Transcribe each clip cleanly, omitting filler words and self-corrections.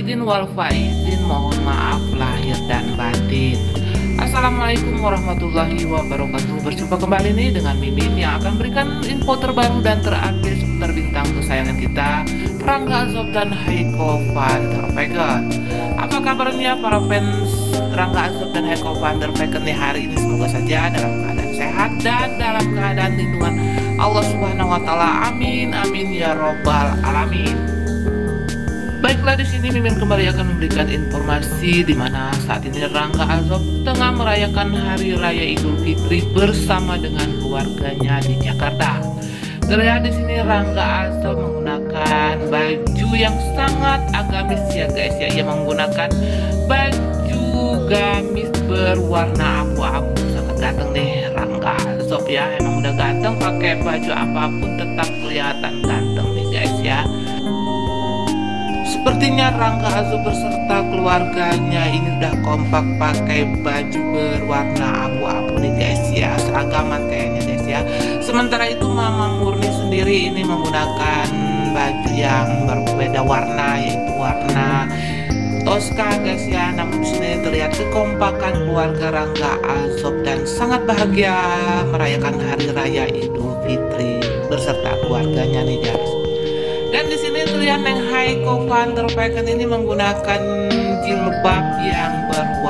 izin wal faizin, mohon maaf lahir dan batin. Assalamualaikum warahmatullahi wabarakatuh. Berjumpa kembali nih dengan Mimin yang akan berikan info terbaru dan terupdate seputar bintang kesayangan kita, Rangga Azob dan Haiko van der Vecken. Apa kabarnya para fans Rangga Azob dan Haiko van der Vecken nih hari ini? Semoga saja dalam keadaan sehat dan dalam keadaan lindungan Allah Subhanahu wa taala. Amin amin ya robbal alamin. Baiklah, di sini Mimin kembali akan memberikan informasi di mana saat ini Rangga Azob tengah merayakan Hari Raya Idul Fitri bersama dengan keluarganya di Jakarta. Terlihat di sini Rangga Azob menggunakan baju yang sangat agamis ya guys ya. Ia menggunakan baju gamis berwarna abu-abu. Sangat ganteng nih Rangga Azob ya. Emang udah ganteng, pakai baju apapun tetap kelihatan ganteng nih guys ya. Sepertinya Rangga Azob beserta keluarganya ini udah kompak pakai baju berwarna abu-abu nih guys ya, seragaman kayaknya guys ya. Sementara itu Mama Murni sendiri ini menggunakan baju yang berbeda warna, yaitu warna Tosca guys ya. Namun di sini terlihat kekompakan keluarga Rangga Azob dan sangat bahagia merayakan Hari Raya Idul Fitri beserta keluarganya nih guys. Dan di sini terlihat Neng Haiko van der Vecken ini menggunakan jilbab yang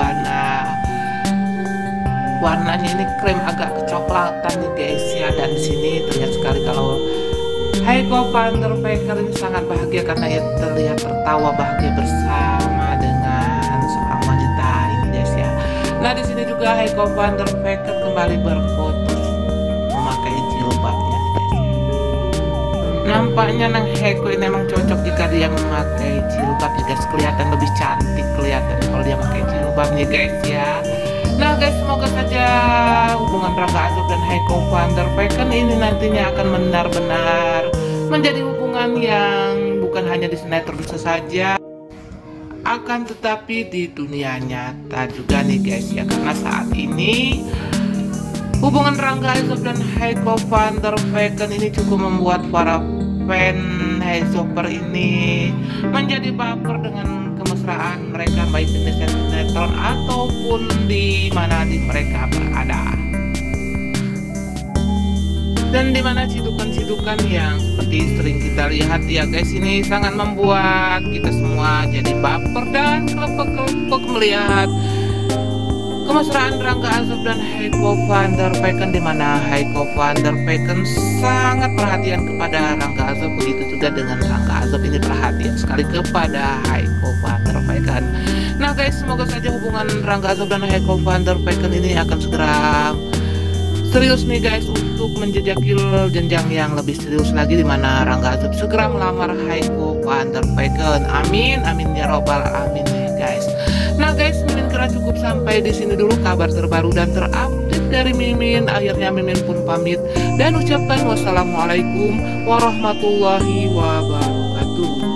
warnanya ini krem agak kecoklatan nih guys ya. Dan di sini terlihat sekali kalau Haiko van der Vecken ini sangat bahagia karena ia terlihat tertawa bahagia bersama dengan seorang wanita ini guys ya. Nah di sini juga Haiko van der Vecken kembali berfoto memakai jilbabnya. Nampaknya Neng Haiko ini memang cocok jika dia memakai jilbab ya guys, kelihatan lebih cantik kelihatan kalau dia pakai jilbab nih guys ya. Nah guys, semoga saja hubungan Rangga Azob dan Haiko van der Vecken ini nantinya akan benar-benar menjadi hubungan yang bukan hanya di sinetron saja, akan tetapi di dunia nyata juga nih guys ya. Karena saat ini hubungan Rangga Azob dan Haiko van der Vecken ini cukup membuat para fan Hazoper ini menjadi baper dengan kemesraan mereka baik di sinetron ataupun di mana di mereka berada. Dan di mana cidukan-cidukan yang seperti sering kita lihat ya guys, ini sangat membuat kita semua jadi baper dan kelepek-kelepek melihat kemesraan Rangga Azob dan Haiko van der Vecken, di mana Haiko van der Vecken sangat perhatian kepada Rangga Azob, begitu juga dengan Rangga Azob ini perhatian sekali kepada Haiko van der Vecken. Nah guys, semoga saja hubungan Rangga Azob dan Haiko van der Vecken ini akan segera serius nih guys untuk menjejaki jenjang yang lebih serius lagi, di mana Rangga Azob segera melamar Haiko van der Vecken. Amin amin ya robbal alamin nih guys. Nah guys, Mimin kira cukup sampai di sini dulu kabar terbaru dan terupdate dari Mimin. Akhirnya Mimin pun pamit dan ucapkan wassalamualaikum warahmatullahi wabarakatuh.